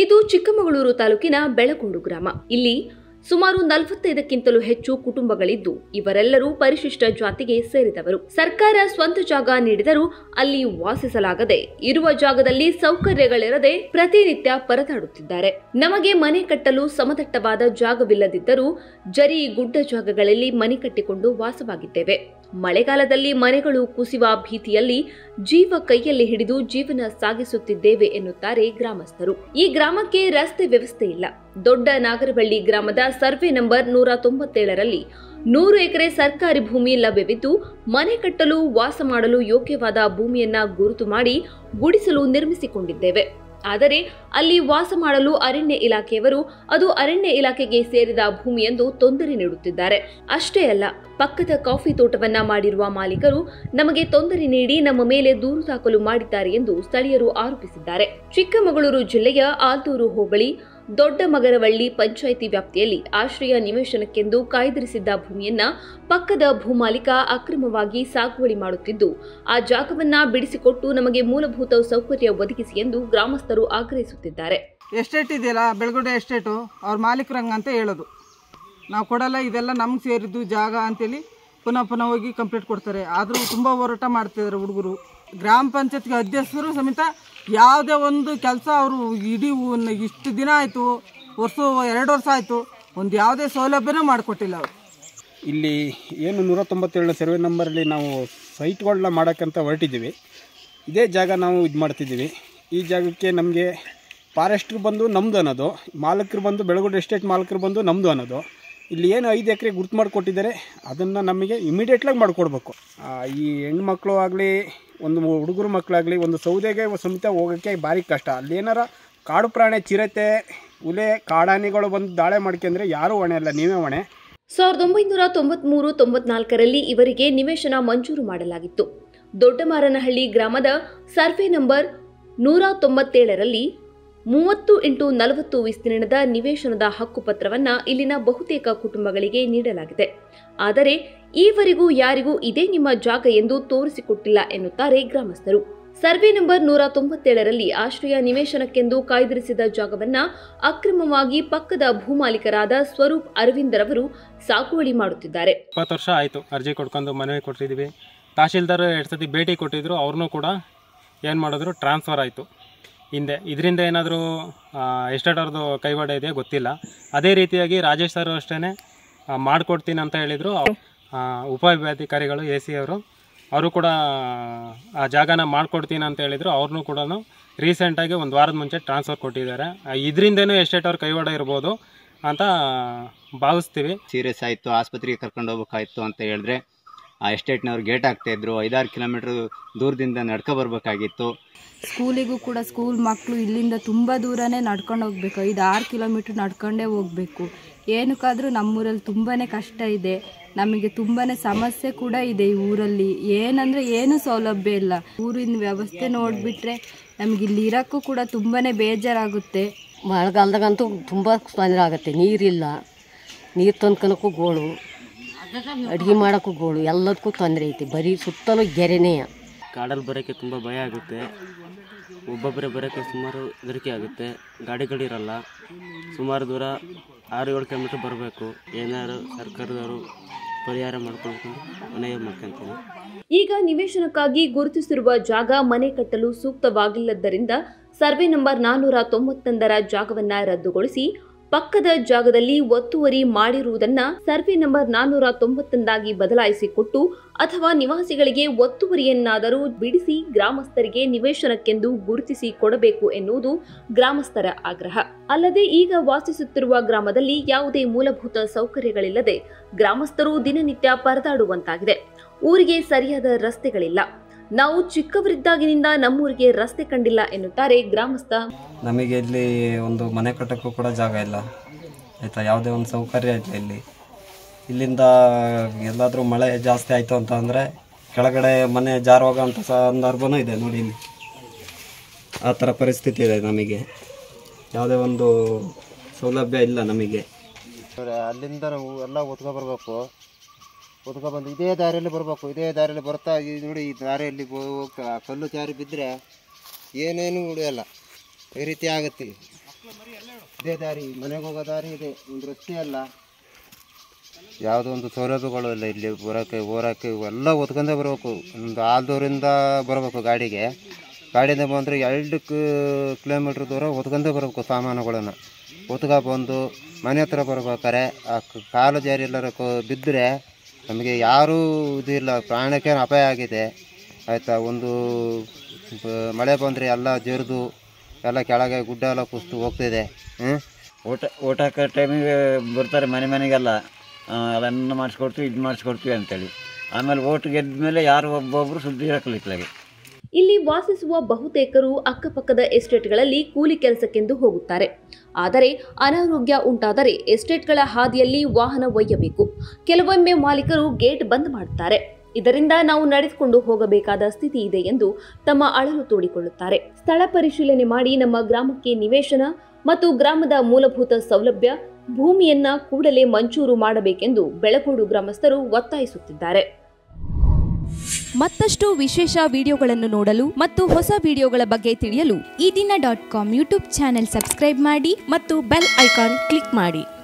ಇದು ಚಿಕ್ಕಮಗಳೂರು ತಾಲೂಕಿನ ಬೆಳಗೋಡು ಗ್ರಾಮ. ಇಲ್ಲಿ ಸುಮಾರು 45ಕ್ಕಿಂತಲೂ ಹೆಚ್ಚು ಕುಟುಂಬಗಳಿದ್ದು ಇವರೆಲ್ಲರೂ ಪರಿಶಿಷ್ಟ ಜಾತಿಗೆ ಸೇರಿದವರು. ಸರ್ಕಾರ ಸ್ವಂತ ಜಾಗ ನೀಡಿದರೂ ಅಲ್ಲಿ ವಾಸಿಸಲಾಗದೆ ಇರುವ ಜಾಗದಲ್ಲಿ ಸೌಕರ್ಯಗಳಿರದೆ ಪ್ರತಿನಿತ್ಯ ಪರದಾಡುತ್ತಿದ್ದಾರೆ. ನಮಗೆ ಮನೆ ಕಟ್ಟಲು ಸಮತಟ್ಟವಾದ ಜಾಗವಿಲ್ಲದಿದ್ದರೂ ಜರಿ ಗುಡ್ಡ ಜಾಗಗಳಲ್ಲಿ ಮನೆ ಕಟ್ಟಿಕೊಂಡು ವಾಸವಾಗಿದ್ದೇವೆ. ಮಳೆಗಾಲದಲ್ಲಿ ಮನೆಗಳು ಕುಸಿಯುವ ಭೀತಿಯಲ್ಲಿ ಜೀವ ಕೈಯಲ್ಲಿ ಹಿಡಿದು ಜೀವನ ಸಾಗಿಸುತ್ತಿದ್ದೇವೆ ಎನ್ನುತ್ತಾರೆ ಗ್ರಾಮಸ್ಥರು. ಈ ಗ್ರಾಮಕ್ಕೆ ರಸ್ತೆ ವ್ಯವಸ್ಥೆ ಇಲ್ಲ. ದೊಡ್ಡ ನಾಗರಬಳ್ಳಿ ಗ್ರಾಮದ ಸರ್ವೆ ನಂಬರ್ 197ರಲ್ಲಿ 100 ಎಕರೆ ಸರ್ಕಾರಿ ಭೂಮಿ ಲಭ್ಯವಿದ್ದು ಮನೆ ಕಟ್ಟಲು ವಾಸ ಮಾಡಲು ಯೋಗ್ಯವಾದ ಭೂಮಿಯನ್ನ ಗುರುತು ಮಾಡಿ ಗುಡಿಸಲು ನಿರ್ಮಿಸಿಕೊಂಡಿದ್ದೇವೆ. ಆದರೆ ಅಲ್ಲಿ ವಾಸ ಮಾಡಲು ಅರಣ್ಯ ಇಲಾಖೆಯವರು ಅದು ಅರಣ್ಯ ಇಲಾಖೆಗೆ ಸೇರಿದ ಭೂಮಿ ಎಂದು ತೊಂದರೆ ನೀಡುತ್ತಿದ್ದಾರೆ. ಅಷ್ಟೇ ಅಲ್ಲ, ಪಕ್ಕದ ಕಾಫಿ ತೋಟವನ್ನ ಮಾಡಿರುವ ಮಾಲೀಕರು ನಮಗೆ ತೊಂದರೆ ನೀಡಿ ನಮ್ಮ ಮೇಲೆ ದೂರು ದಾಖಲು ಮಾಡಿದ್ದಾರೆ ಎಂದು ಸ್ಥಳೀಯರು ಆರೋಪಿಸಿದ್ದಾರೆ. ಚಿಕ್ಕಮಗಳೂರು ಜಿಲ್ಲೆಯ ಆಲ್ದೂರು ಹೋಬಳಿ ದೊಡ್ಡಮಗರವಳ್ಳಿ ಪಂಚಾಯಿತಿ ವ್ಯಾಪ್ತಿಯಲ್ಲಿ ಆಶ್ರಯ ನಿವೇಶನಕ್ಕೆಂದು ಕಾಯ್ದಿರಿಸಿದ್ದ ಭೂಮಿಯನ್ನ ಪಕ್ಕದ ಭೂಮಾಲೀಕ ಅಕ್ರಮವಾಗಿ ಸಾಗುವಳಿ ಮಾಡುತ್ತಿದ್ದು ಆ ಜಾಗವನ್ನ ಬಿಡಿಸಿಕೊಟ್ಟು ನಮಗೆ ಮೂಲಭೂತ ಸೌಕರ್ಯ ಒದಗಿಸಿ ಎಂದು ಗ್ರಾಮಸ್ಥರು ಆಗ್ರಹಿಸುತ್ತಿದ್ದಾರೆ. ಎಸ್ಟೇಟ್ ಇದೆಯಲ್ಲ, ಬೆಳಗೋಡೆ ಎಸ್ಟೇಟು, ಅವ್ರ ಮಾಲೀಕರಂಗಂತ ಹೇಳೋದು, ನಾವು ಕೊಡಲ್ಲ, ಇದೆಲ್ಲ ನಮ್ಗೆ ಸೇರಿದ್ದು ಜಾಗ ಅಂತೇಳಿ ಪುನಃ ಹೋಗಿ ಕಂಪ್ಲೇಂಟ್ ಕೊಡ್ತಾರೆ. ಆದರೂ ತುಂಬ ಹೋರಾಟ ಮಾಡ್ತಿದ್ದಾರೆ ಹುಡುಗರು. ಗ್ರಾಮ ಪಂಚಾಯತ್ಗೆ ಅಧ್ಯಕ್ಷರು ಸಮೇತ ಯಾವುದೇ ಒಂದು ಕೆಲಸ ಅವರು ಇಡೀ ಇಷ್ಟು ದಿನ ಆಯಿತು, 2 ವರ್ಷ ಆಯಿತು, ಒಂದು ಯಾವುದೇ ಸೌಲಭ್ಯನೂ ಮಾಡಿಕೊಟ್ಟಿಲ್ಲ ಅವರು. ಇಲ್ಲಿ ಏನು 197 ಸರ್ವೆ ನಂಬರಲ್ಲಿ ನಾವು ಸೈಟ್ಗಳನ್ನ ಮಾಡೋಕ್ಕಂತ ಹೊರಟಿದ್ದೀವಿ. ಇದೇ ಜಾಗ ನಾವು ಇದು ಮಾಡ್ತಿದ್ದೀವಿ. ಈ ಜಾಗಕ್ಕೆ ನಮಗೆ ಫಾರೆಸ್ಟ್ರು ಬಂದು ನಮ್ಮದು ಅನ್ನೋದು, ಮಾಲಕರು ಬಂದು ಬೆಳಗೋಡು ಎಸ್ಟೇಟ್ ಮಾಲಕರು ಬಂದು ನಮ್ಮದು ಅನ್ನೋದು. ಇಲ್ಲಿ ಏನು 5 ಎಕರೆ ಗುರ್ತು ಮಾಡಿಕೊಟ್ಟಿದ್ದಾರೆ ಅದನ್ನು ನಮಗೆ ಇಮಿಡಿಯೇಟ್ಲಾಗಿ ಮಾಡಿಕೊಡ್ಬೇಕು. ಈ ಹೆಣ್ಮಕ್ಳು ಆಗಲಿ ಒಂದು ಹುಡುಗರು ಮಕ್ಕಳಾಗಲಿ ಒಂದು ಸೌದೆಗೆ ಸಮೇತ ಹೋಗೋಕ್ಕೆ ಭಾರಿ ಕಷ್ಟ. ಅಲ್ಲೇನಾರ ಕಾಡು ಪ್ರಾಣಿ, ಚಿರತೆ, ಹುಲೆ, ಕಾಡಾನೆಗಳು ಬಂದು ದಾಳಿ ಮಾಡ್ಕೊಂಡ್ರೆ ಯಾರೂ ಹೊಣೆ ಅಲ್ಲ, ನೀವೇ ಹೊಣೆ. 1993-94ರಲ್ಲಿ ಇವರಿಗೆ ನಿವೇಶನ ಮಂಜೂರು ಮಾಡಲಾಗಿತ್ತು. ದೊಡ್ಡಮಾರನಹಳ್ಳಿ ಗ್ರಾಮದ ಸರ್ವೆ ನಂಬರ್ 197ರಲ್ಲಿ 30x40 ವಿಸ್ತೀರ್ಣದ ನಿವೇಶನದ ಹಕ್ಕುಪತ್ರವನ್ನ ಇಲ್ಲಿನ ಬಹುತೇಕ ಕುಟುಂಬಗಳಿಗೆ ನೀಡಲಾಗಿದೆ. ಆದರೆ ಈವರೆಗೂ ಯಾರಿಗೂ ಇದೇ ನಿಮ್ಮ ಜಾಗ ಎಂದು ತೋರಿಸಿಕೊಟ್ಟಿಲ್ಲ ಎನ್ನುತ್ತಾರೆ ಗ್ರಾಮಸ್ಥರು. ಸರ್ವೆ ನಂಬರ್ 197ರಲ್ಲಿ ಆಶ್ರಯ ನಿವೇಶನಕ್ಕೆಂದು ಕಾಯ್ದಿರಿಸಿದ ಜಾಗವನ್ನ ಅಕ್ರಮವಾಗಿ ಪಕ್ಕದ ಭೂಮಾಲೀಕರಾದ ಸ್ವರೂಪ್ ಅರವಿಂದ್ ರವರು ಸಾಗುವಳಿ ಮಾಡುತ್ತಿದ್ದಾರೆ. 20 ವರ್ಷ ಆಯಿತು ಅರ್ಜಿ ಕೊಡ್ಕೊಂಡು ಮನವಿ ಕೊಟ್ಟಿದ್ದೀವಿ. ತಹಶೀಲ್ದಾರ್ 2 ಸತಿ ಭೇಟಿ ಕೊಟ್ಟಿದ್ರು. ಅವ್ರನ್ನೂ ಕೂಡ ಏನು ಮಾಡಿದ್ರು, ಟ್ರಾನ್ಸ್ಫರ್ ಆಯಿತು ಹಿಂದೆ. ಇದರಿಂದ ಏನಾದರೂ ಎಸ್ಟೇಟ್ ಅವ್ರದ್ದು ಕೈವಾಡ ಇದೆಯಾ ಗೊತ್ತಿಲ್ಲ. ಅದೇ ರೀತಿಯಾಗಿ ರಾಜೇಶ್ ಸರ್ ಅಷ್ಟೇ ಮಾಡಿಕೊಡ್ತೀನಿ ಅಂತ ಹೇಳಿದರು. ಉಪವಿಭಾಗಾಧಿಕಾರಿಗಳು AC ಅವರು ಕೂಡ ಆ ಜಾಗನ ಮಾಡಿಕೊಡ್ತೀನಿ ಅಂತ ಹೇಳಿದರು. ಅವ್ರನ್ನೂ ಕೂಡ ರೀಸೆಂಟಾಗಿ 1 ವಾರದ ಮುಂಚೆ ಟ್ರಾನ್ಸ್ಫರ್ ಕೊಟ್ಟಿದ್ದಾರೆ. ಇದರಿಂದೇನೂ ಎಸ್ಟೇಟ್ ಅವ್ರ ಕೈವಾಡ ಇರ್ಬೋದು ಅಂತ ಭಾವಿಸ್ತೀವಿ. ಸೀರಿಯಸ್ ಆಯಿತು, ಆಸ್ಪತ್ರೆಗೆ ಕರ್ಕೊಂಡು ಹೋಗ್ಬೇಕಾಯ್ತು ಅಂತ ಹೇಳಿದ್ರೆ ಆ ಎಸ್ಟೇಟ್ನವ್ರು ಗೇಟ್ ಹಾಕ್ತಾಯಿದ್ರು. 5-6 ಕಿಲೋಮೀಟ್ರ್ ದೂರದಿಂದ ನಡ್ಕೊ ಬರಬೇಕಾಗಿತ್ತು. ಸ್ಕೂಲಿಗೂ ಕೂಡ ಸ್ಕೂಲ್ ಮಕ್ಕಳು ಇಲ್ಲಿಂದ ತುಂಬ ದೂರನೇ ನಡ್ಕೊಂಡು ಹೋಗ್ಬೇಕು. 5-6 ಕಿಲೋಮೀಟ್ರ್ ನಡ್ಕೊಂಡೇ ಹೋಗಬೇಕು. ಏನಕ್ಕಾದರೂ ನಮ್ಮೂರಲ್ಲಿ ತುಂಬಾ ಕಷ್ಟ ಇದೆ. ನಮಗೆ ತುಂಬಾ ಸಮಸ್ಯೆ ಕೂಡ ಇದೆ ಈ ಊರಲ್ಲಿ. ಏನಂದರೆ ಏನೂ ಸೌಲಭ್ಯ ಇಲ್ಲ. ಊರಿನ ವ್ಯವಸ್ಥೆ ನೋಡಿಬಿಟ್ರೆ ನಮಗೆ ಇಲ್ಲಿ ಇರೋಕ್ಕೂ ಕೂಡ ತುಂಬಾ ಬೇಜಾರಾಗುತ್ತೆ. ಮಳೆಗಾಲದಾಗಂತೂ ತುಂಬ ತೊಂದರೆ ಆಗುತ್ತೆ. ನೀರಿಲ್ಲ, ನೀರು ತಂದ್ಕೊಳಕ್ಕೂ ಗೋಳು, ಅಡುಗೆ ಮಾಡೋಕ್ಕೂ ಗೋಳು, ಎಲ್ಲದಕ್ಕೂ ತೊಂದರೆ ಐತಿ. ಬರೀ ಸುತ್ತಲೂ ಗೆರೆನೇ. ಕಾಡಲ್ಲಿ ಬರೋಕ್ಕೆ ತುಂಬ ಭಯ ಆಗುತ್ತೆ. ಒಬ್ಬೊಬ್ಬರೇ ಬರೋಕ್ಕೆ ಸುಮಾರು ಹೆದರಿಕೆ ಆಗುತ್ತೆ. ಗಾಡಿಗಳಿರಲ್ಲ. ಸುಮಾರು ದೂರ 6-7 ಕಿಲೋಮೀಟ್ರ್ ಬರಬೇಕು. ಏನಾದ್ರು ಸರ್ಕಾರದವರು ಪರಿಹಾರ ಮಾಡ್ಕೊಂಡು ಮನೆಗೆ ಮಾಡ್ಕೊಂತೀನಿ. ಈಗ ನಿವೇಶನಕ್ಕಾಗಿ ಗುರುತಿಸಿರುವ ಜಾಗ ಮನೆ ಕಟ್ಟಲು ಸೂಕ್ತವಾಗಿಲ್ಲದ್ದರಿಂದ ಸರ್ವೆ ನಂಬರ್ 491ರ ಜಾಗವನ್ನ ರದ್ದುಗೊಳಿಸಿ ಪಕ್ಕದ ಜಾಗದಲ್ಲಿ ಒತ್ತುವರಿ ಮಾಡಿರುವುದನ್ನ ಸರ್ವೆ ನಂಬರ್ 491 ಬದಲಾಯಿಸಿಕೊಟ್ಟು ಅಥವಾ ನಿವಾಸಿಗಳಿಗೆ ಒತ್ತುವರಿಯನ್ನಾದರೂ ಬಿಡಿಸಿ ಗ್ರಾಮಸ್ಥರಿಗೆ ನಿವೇಶನಕ್ಕೆಂದು ಗುರುತಿಸಿ ಕೊಡಬೇಕು ಎನ್ನುವುದು ಗ್ರಾಮಸ್ಥರ ಆಗ್ರಹ. ಅಲ್ಲದೆ ಈಗ ವಾಸಿಸುತ್ತಿರುವ ಗ್ರಾಮದಲ್ಲಿ ಯಾವುದೇ ಮೂಲಭೂತ ಸೌಕರ್ಯಗಳಿಲ್ಲದೆ ಗ್ರಾಮಸ್ಥರು ದಿನನಿತ್ಯ ಪರದಾಡುವಂತಾಗಿದೆ. ಊರಿಗೆ ಸರಿಯಾದ ರಸ್ತೆಗಳಿಲ್ಲ. ನಾವು ಚಿಕ್ಕವರಿದ್ದಾಗಿನಿಂದ ನಮ್ಮೂರಿಗೆ ರಸ್ತೆ ಕಂಡಿಲ್ಲ ಎನ್ನುತ್ತಾರೆ ಗ್ರಾಮಸ್ಥ. ನಮಗೆ ಇಲ್ಲಿ ಒಂದು ಮನೆ ಕಟ್ಟಕ್ಕೂ ಕೂಡ ಜಾಗ ಇಲ್ಲ ಆಯಿತಾ. ಯಾವುದೇ ಒಂದು ಸೌಕರ್ಯ ಇಲ್ಲ ಇಲ್ಲಿಂದ ಎಲ್ಲಾದರೂ ಮಳೆ ಜಾಸ್ತಿ ಆಯಿತು ಅಂತ ಅಂದರೆ ಕೆಳಗಡೆ ಮನೆ ಜಾರುವಾಗಂಥ ಸಂದರ್ಭನೂ ಇದೆ ನೋಡಿ. ಇಲ್ಲಿ ಆ ಥರ ಪರಿಸ್ಥಿತಿ ಇದೆ. ನಮಗೆ ಯಾವುದೇ ಒಂದು ಸೌಲಭ್ಯ ಇಲ್ಲ ನಮಗೆ. ಅಲ್ಲಿಂದ ನಾವು ಎಲ್ಲ ಒತ್ಕೊಬರ್ಬೇಕು. ಒತ್ಕೊಬಂದು ಇದೇ ದಾರಿಯಲ್ಲಿ ಬರಬೇಕು. ಇದೇ ದಾರಿಯಲ್ಲಿ ಬರ್ತಾ ನೋಡಿ, ಈ ದಾರಿಯಲ್ಲಿ ಕಲ್ಲು ಜಾರಿ ಬಿದ್ದರೆ ಏನೇನು ಉಳಿಯಲ್ಲ. ಈ ರೀತಿ ಆಗುತ್ತೆ. ಇದೇ ದಾರಿ, ಮನೆಗೆ ಹೋಗೋ ದಾರಿ ಇದೆ, ಒಂದು ರಸ್ತೆ ಅಲ್ಲ, ಯಾವುದೋ ಒಂದು ಸೌಲಭ್ಯಗಳು ಇಲ್ಲ. ಇಲ್ಲಿ ಹೋರಕ್ಕೆ ಎಲ್ಲ ಒತ್ಕೊಂಡೇ ಬರಬೇಕು. ಒಂದು ಆಲ್ದೂರಿಂದ ಬರಬೇಕು ಗಾಡಿಯಿಂದ ಬಂದರೆ 2 ಕಿಲೋಮೀಟ್ರ್ ದೂರ ಒತ್ಕೊಂಡೇ ಬರಬೇಕು. ಸಾಮಾನುಗಳನ್ನು ಬಂದು ಮನೆ ಹತ್ರ ಬರ್ಬೇಕಾರೆ ಆ ಕಾಲು ಜಾರಿ ಎಲ್ಲರ ಬಿದ್ದರೆ ನಮಗೆ ಯಾರೂ ಇದಿಲ್ಲ, ಪ್ರಾಣಕ್ಕೆ ಅಪಾಯ ಆಗಿದೆ ಆಯಿತಾ. ಒಂದು ಮಳೆ ಬಂದರೆ ಎಲ್ಲ ಜರಿದು ಎಲ್ಲ ಕೆಳಗೆ ಗುಡ್ಡ ಎಲ್ಲ ಕುಸಿದು ಹೋಗ್ತಿದೆ. ಓಟ್ ಹಾಕೋ ಟೈಮಿಗೆ ಬರ್ತಾರೆ ಮನೆಗೆಲ್ಲ, ಅದನ್ನು ಮಾಡಿಸ್ಕೊಡ್ತೀವಿ ಇದು ಮಾಡಿಸ್ಕೊಡ್ತೀವಿ ಅಂತೇಳಿ. ಆಮೇಲೆ ಓಟ್ ಗೆದ್ದ ಮೇಲೆ ಯಾರು ಒಬ್ಬೊಬ್ಬರು ಸುದ್ದಿ ಹಾಕಲಿಕ್ಕೆ. ಇಲ್ಲಿ ವಾಸಿಸುವ ಬಹುತೇಕರು ಅಕ್ಕಪಕ್ಕದ ಎಸ್ಟೇಟ್ಗಳಲ್ಲಿ ಕೂಲಿ ಕೆಲಸಕ್ಕೆಂದು ಹೋಗುತ್ತಾರೆ. ಆದರೆ ಅನಾರೋಗ್ಯ ಉಂಟಾದರೆ ಎಸ್ಟೇಟ್ಗಳ ಹಾದಿಯಲ್ಲಿ ವಾಹನ ಒಯ್ಯಬೇಕು. ಕೆಲವೊಮ್ಮೆ ಮಾಲೀಕರು ಗೇಟ್ ಬಂದ್ ಮಾಡುತ್ತಾರೆ. ಇದರಿಂದ ನಾವು ನಡೆದುಕೊಂಡು ಹೋಗಬೇಕಾದ ಸ್ಥಿತಿ ಇದೆ ಎಂದು ತಮ್ಮ ಅಳಲು ತೋಡಿಕೊಳ್ಳುತ್ತಾರೆ. ಸ್ಥಳ ಪರಿಶೀಲನೆ ಮಾಡಿ ನಮ್ಮ ಗ್ರಾಮಕ್ಕೆ ನಿವೇಶನ ಮತ್ತು ಗ್ರಾಮದ ಮೂಲಭೂತ ಸೌಲಭ್ಯ ಭೂಮಿಯನ್ನ ಕೂಡಲೇ ಮಂಜೂರು ಮಾಡಬೇಕೆಂದು ಬೆಳಗೋಡು ಗ್ರಾಮಸ್ಥರು ಒತ್ತಾಯಿಸುತ್ತಿದ್ದಾರೆ. ಮತ್ತಷ್ಟು ವಿಶೇಷ ವಿಡಿಯೋಗಳನ್ನು ನೋಡಲು ಮತ್ತು ಹೊಸ ವಿಡಿಯೋಗಳ ಬಗ್ಗೆ ತಿಳಿಯಲು ಈ ದಿನ .com ಯೂಟ್ಯೂಬ್ ಚಾನೆಲ್ ಸಬ್ಸ್ಕ್ರೈಬ್ ಮಾಡಿ ಮತ್ತು ಬೆಲ್ ಐಕಾನ್ ಕ್ಲಿಕ್ ಮಾಡಿ.